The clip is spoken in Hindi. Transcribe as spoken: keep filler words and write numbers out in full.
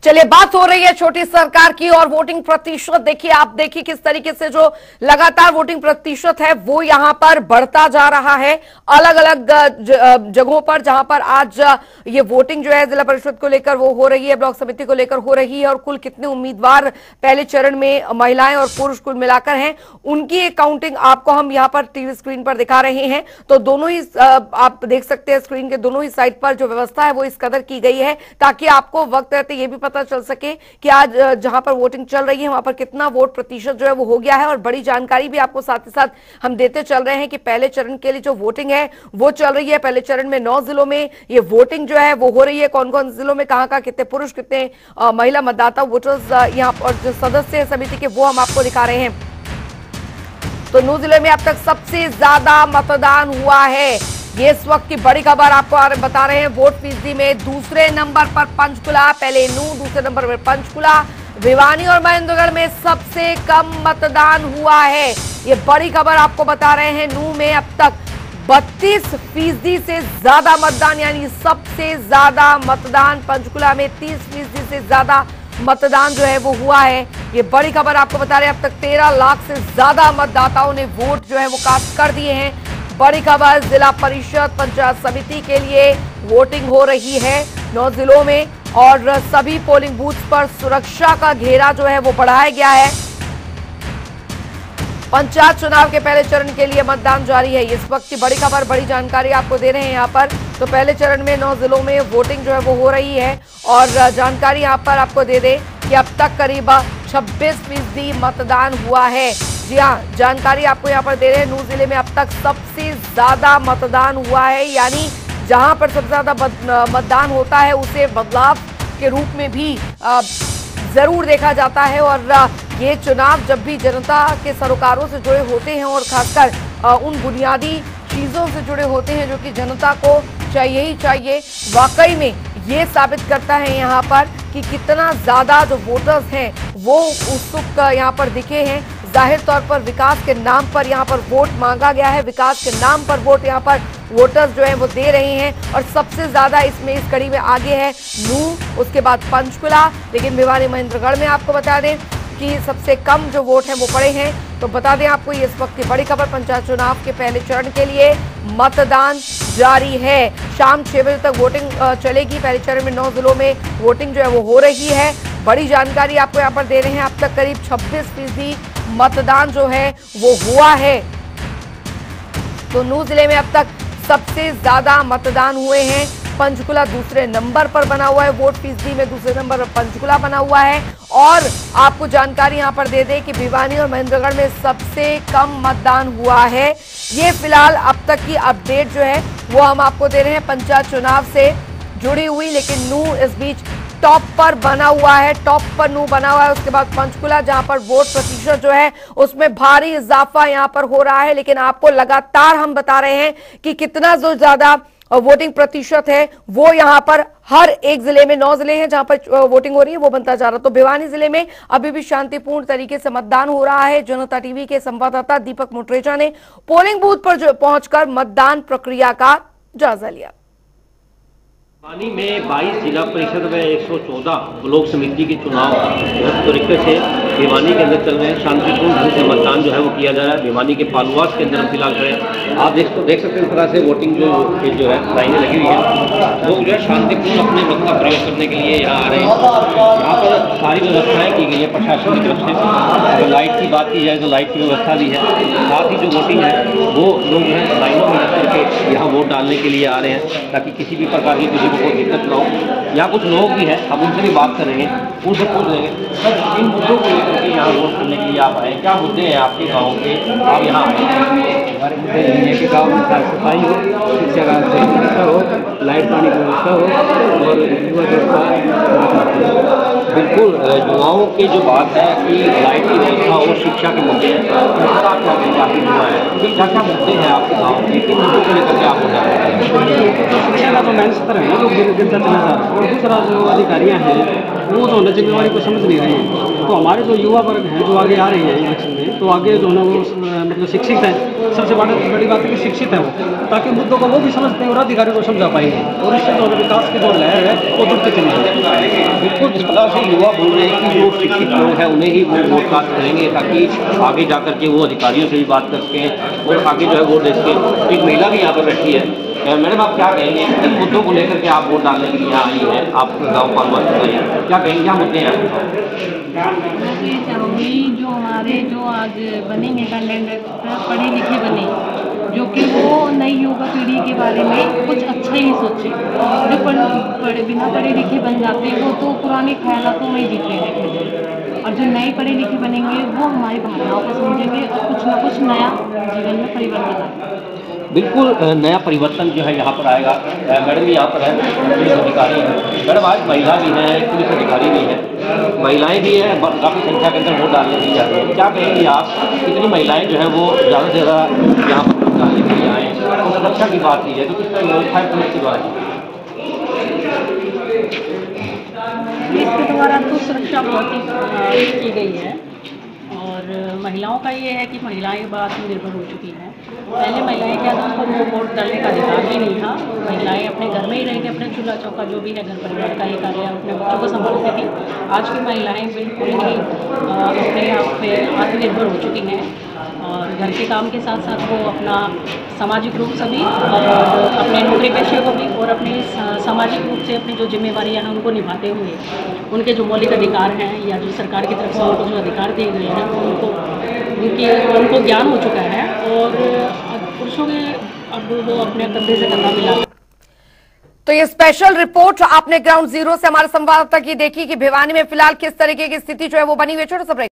चलिए, बात हो रही है छोटी सरकार की और वोटिंग प्रतिशत। देखिए, आप देखिए किस तरीके से जो लगातार वोटिंग प्रतिशत है वो यहां पर बढ़ता जा रहा है। अलग अलग जगहों पर जहां पर आज ये वोटिंग जो है जिला परिषद को लेकर वो हो रही है, ब्लॉक समिति को लेकर हो रही है, और कुल कितने उम्मीदवार पहले चरण में महिलाएं और पुरुष कुल मिलाकर हैं, उनकी एक काउंटिंग आपको हम यहां पर टीवी स्क्रीन पर दिखा रहे हैं। तो दोनों ही आप देख सकते हैं स्क्रीन के दोनों ही साइड पर जो व्यवस्था है वो इस कदर की गई है ताकि आपको वक्त रहते ये भी पता चल सके कि आज जहां पर वोटिंग चल रही है वहां पर कितना वोट प्रतिशत जो है वो हो गया है। और बड़ी जानकारी भी आपको साथ ही साथ हम देते चल रहे हैं कि पहले चरण के लिए जो वोटिंग है वो चल रही है। पहले चरण में नौ जिलों में ये वोटिंग जो है वो हो रही है। कौन कौन जिलों में कहां कहां कितने पुरुष कितने महिला मतदाता वोटर्स यहाँ पर जो सदस्य है समिति के वो हम आपको दिखा रहे हैं। तो नौ जिले में अब तक सबसे ज्यादा मतदान हुआ है, ये इस वक्त की बड़ी खबर आपको बता रहे हैं। वोट फीसदी में दूसरे नंबर पर पंचकुला, पहले नू, दूसरे नंबर पर पंचकुला। भिवानी और महेंद्रगढ़ में सबसे कम मतदान हुआ है, ये बड़ी खबर आपको बता रहे हैं। नू में अब तक बत्तीस फीसदी से ज्यादा मतदान, यानी सबसे ज्यादा मतदान। पंचकुला में तीस फीसदी से ज्यादा मतदान जो है वो हुआ है, ये बड़ी खबर आपको बता रहे हैं। अब तक तेरह लाख से ज्यादा मतदाताओं ने वोट जो है वो कास्ट कर दिए हैं। बड़ी खबर, जिला परिषद पंचायत समिति के लिए वोटिंग हो रही है नौ जिलों में और सभी पोलिंग बूथ पर सुरक्षा का घेरा जो है वो बढ़ाया गया है। पंचायत चुनाव के पहले चरण के लिए मतदान जारी है, इस वक्त की बड़ी खबर, बड़ी जानकारी आपको दे रहे हैं यहाँ पर। तो पहले चरण में नौ जिलों में वोटिंग जो है वो हो रही है और जानकारी यहाँ पर आपको दे दे कि अब तक करीब छब्बीस फीसदी मतदान हुआ है। जी हाँ, जानकारी आपको यहाँ पर दे रहे हैं। नूह जिले में अब तक सबसे ज्यादा मतदान हुआ है, यानी जहां पर सबसे ज्यादा मतदान होता है उसे बदलाव के रूप में भी जरूर देखा जाता है। और ये चुनाव जब भी जनता के सरोकारों से जुड़े होते हैं और खासकर उन बुनियादी चीजों से जुड़े होते हैं जो कि जनता को चाहिए ही चाहिए, वाकई में ये साबित करता है यहाँ पर कि कितना ज्यादा जो वोटर्स हैं वो उत्सुक यहाँ पर दिखे हैं। जाहिर तौर पर विकास के नाम पर यहाँ पर वोट मांगा गया है, विकास के नाम पर वोट यहाँ पर वोटर्स जो है वो दे रहे हैं। और सबसे ज्यादा इसमें इस कड़ी में आगे है नूह, उसके बाद पंचकुला, लेकिन भिवानी महेंद्रगढ़ में आपको बता दें कि सबसे कम जो वोट हैं वो पड़े हैं। तो बता दें आपको ये इस वक्त की बड़ी खबर, पंचायत चुनाव के पहले चरण के लिए मतदान जारी है। शाम छह बजे तक वोटिंग चलेगी। पहले चरण में नौ जिलों में वोटिंग जो है वो हो रही है। बड़ी जानकारी आपको यहाँ पर दे रहे हैं। अब तक करीब छब्बीस फीसदी मतदान जो है वो हुआ है। तो नूह जिले में अब तक सबसे ज्यादा मतदान हुए हैं। पंचकुला दूसरे नंबर पर बना हुआ है, वोट फीसदी में दूसरे नंबर पर पंचकुला बना हुआ है। और आपको जानकारी यहां पर दे दें कि भिवानी और महेंद्रगढ़ में सबसे कम मतदान हुआ है। ये फिलहाल अब तक की अपडेट जो है वो हम आपको दे रहे हैं पंचायत चुनाव से जुड़ी हुई, लेकिन नूह इस बीच टॉप पर बना हुआ है, टॉप पर नूह बना हुआ है। उसके बाद पंचकुला जहां पर वोट प्रतिशत जो है उसमें भारी इजाफा यहां पर हो रहा है, लेकिन आपको लगातार हम बता रहे हैं कि कितना जो ज्यादा वोटिंग प्रतिशत है वो यहां पर हर एक जिले में, नौ जिले हैं जहां पर वोटिंग हो रही है, वो बनता जा रहा है। तो भिवानी जिले में अभी भी शांतिपूर्ण तरीके से मतदान हो रहा है। जनता टीवी के संवाददाता दीपक मोटरेचा ने पोलिंग बूथ पर पहुंचकर मतदान प्रक्रिया का जायजा लिया। भिवानी में बाईस जिला परिषद में एक सौ चौदह ब्लॉक समिति के चुनाव इस तरीके से भिवानी के अंदर चल रहे हैं। शांतिपूर्ण ढंग से मतदान जो है वो किया जा रहा है। भिवानी के पालुआस के अंदर हम फिलहाल खड़े हैं। आप देख देख सकते हैं इस तरह से वोटिंग जो जो है लाइनें लगी हुई है, लोग जो है शांतिपूर्ण अपने मत का प्रयोग करने के लिए यहाँ आ रहे हैं। यहाँ पर सारी व्यवस्थाएँ की गई है प्रशासन की तरफ से। अगर लाइट की बात की जाए तो लाइट की व्यवस्था भी है, साथ ही जो वोटिंग है वो लोग जो है लाइनों में लग करके यहाँ वोट डालने के लिए आ रहे हैं ताकि किसी भी प्रकार की किसी कोई दिक्कत ना हो। यहाँ कुछ लोग भी हैं, हम उनसे भी बात करेंगे, उनसे पूछ लेंगे सर इन मुद्दों को लेकर के यहाँ वोट करने के लिए आप आए, क्या मुद्दे हैं आपके गाँव के, आप यहाँ आए? हमारे मुद्दे यही है कि गाँव में साफ सफाई हो, शिक्षा का सही व्यवस्था हो, लाइट पानी की व्यवस्था हो और युवा व्यवस्था। बिल्कुल, युवाओं की जो बात है कि लाइट की व्यवस्था और शिक्षा के मुद्दे हैं, काफी युवा है, क्या क्या मुद्दे हैं आपके गाँव के, किन मुद्दों को लेकर के आप वोट डालते हैं? शिक्षा का तो मैंने सत्र है लोग गिरता चला जा रहा है और दूसरा जो अधिकारियाँ हैं वो तो न जिम्मेवारी को समझ नहीं रहे हैं। तो हमारे जो युवा वर्ग हैं जो आगे आ रहे हैं इलेक्शन में, तो आगे जो है वो मतलब शिक्षित है, सबसे बड़ी बड़ी बात है कि शिक्षित है वो, ताकि मुद्दों को वो भी समझते हैं और अधिकारियों को समझा पाएंगे और इससे जो विकास की जो लहर है वो दूर चली जाएगी। बिल्कुल जिस प्रकार से युवा बोल रहे हैं कि जो शिक्षित लोग हैं उन्हें ही वो वोट कास्ट करेंगे ताकि आगे जाकर के वो अधिकारियों से भी बात कर सकें और आगे जो है वोट दे सकें। एक महिला भी यहाँ पर बैठी है। मैडम आप क्या कहेंगे इन मुद्दों को लेकर के आप वोट डालने के लिए यहाँ आई हैं, आप गाँव पालवान बताइए क्या कहेंगे, क्या मुद्दे हैं? मैं तो ये चाहूँगी जो हमारे जो आज बनेंगे कैंडिडेट पढ़े लिखे बने, जो कि वो नई युवा पीढ़ी के बारे में कुछ अच्छा ही सोचे। जो पढ़ पढ़े बिना पढ़े लिखे बन जाते हैं वो तो पुराने ख्यालों में जीते रहते, और जो नए पढ़े लिखे बनेंगे वो हमारी भावनाओं को समझेंगे और कुछ ना कुछ नया जीवन में परिवर्तन आएगा। बिल्कुल नया परिवर्तन जो है यहाँ पर आएगा। मैडम यहाँ पर है, पुलिस अधिकारी हैं। मैडम आज महिला भी हैं, पुलिस अधिकारी भी हैं, महिलाएं भी हैं, काफ़ी संख्या के अंदर वोट डालने के लिए जाते हैं। क्या कहेंगे आप, कितनी महिलाएं जो हैं वो ज़्यादा से ज़्यादा यहाँ पर वोट डालने के लिए आए हैं? और सुरक्षा की बात की जाए तो किस तरह व्यवस्था है पुलिस के द्वारा? पुलिस के द्वारा तो सुरक्षा बहुत ही की गई है, और महिलाओं का ये है कि महिलाएं आत्मनिर्भर हो चुकी हैं। पहले महिलाएं क्या था, उनको वोट डालने का अधिकार ही नहीं था। महिलाएं अपने घर में ही रहेंगे, अपने चूल्हा चौका जो भी है घर परिवार का ही कार्य अपने बच्चों को संभालती थी। आज की महिलाएं बिल्कुल ही अपने आप पे आत्मनिर्भर हो चुकी हैं, और घर के काम के साथ साथ वो अपना सामाजिक रूप से भी और अपने नौकरी पेशे को भी और अपने सामाजिक रूप से अपनी जो जिम्मेवारियां हैं उनको निभाते हुए उनके जो मौलिक अधिकार हैं या जो सरकार की तरफ से उनको जो अधिकार दिए गए हैं उनको उनके उनको ज्ञान हो चुका है, और पुरुषों के अब वो अपने कंधे से कंधा मिला। तो ये स्पेशल रिपोर्ट आपने ग्राउंड जीरो से हमारे संवाददाता की देखी कि भिवानी में फिलहाल किस तरीके की स्थिति जो है वो बनी हुई है। छोटा सा ब्रेक।